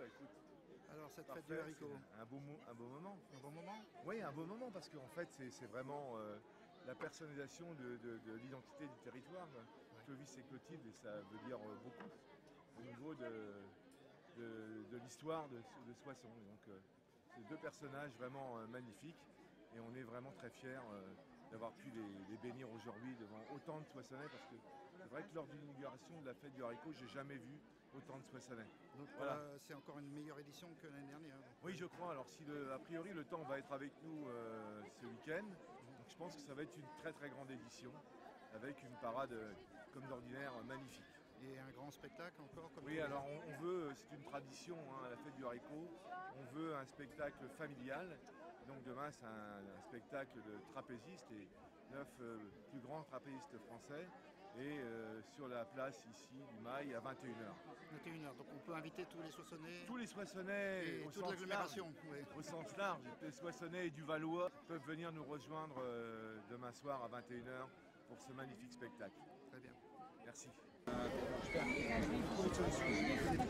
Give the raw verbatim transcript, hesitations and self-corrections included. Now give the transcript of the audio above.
bah écoute. Alors cette Parfait, fête du haricot, c'est un beau, mo- un beau moment. un bon moment? Oui, un beau moment parce qu'en fait c'est c'est vraiment euh, la personnalisation de, de- de l'identité du territoire. quoi. Clovis et Clotilde, et ça veut dire euh, beaucoup au niveau de, de, de l'histoire de, de Soissons. Donc euh, c'est deux personnages vraiment euh, magnifiques et on est vraiment très fiers euh, d'avoir pu les, les bénir aujourd'hui devant autant de Soissonnais parce que c'est vrai que lors de l'inauguration de la fête du haricot, j'ai jamais vu autant de Soissonnais. Donc Voilà. voilà, c'est encore une meilleure édition que l'année dernière. donc, Oui, ouais. je crois. Alors, si le, a priori le temps va être avec nous euh, ce week-end, donc je pense que ça va être une très très grande édition avec une parade euh, comme d'ordinaire euh, magnifique. Et un grand spectacle encore comme tous Oui, les alors ans. on, on veut, c'est une tradition hein, à la fête du haricot, on veut un spectacle familial. Donc demain, c'est un, un spectacle de trapézistes et neuf euh, plus grands trapézistes français. Et euh, sur la place ici du Mail à vingt et une heures. vingt et une heures, donc on peut inviter tous les Soissonnais Tous les Soissonnais et au toute sens l'agglomération. large, oui. au sens large, les Soissonnais et du Valois peuvent venir nous rejoindre euh, demain soir à vingt et une heures pour ce magnifique spectacle. Très bien. Merci. C'est